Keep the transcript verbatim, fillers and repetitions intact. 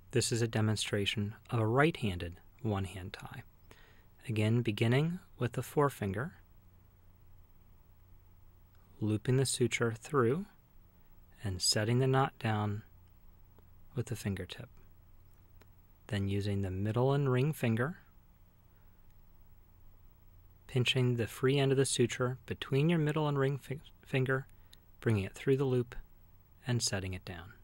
This is a demonstration of a right-handed one-hand tie. Again, beginning with the forefinger, looping the suture through, and setting the knot down with the fingertip. Then using the middle and ring finger, pinching the free end of the suture between your middle and ring fi- finger, bringing it through the loop, and setting it down.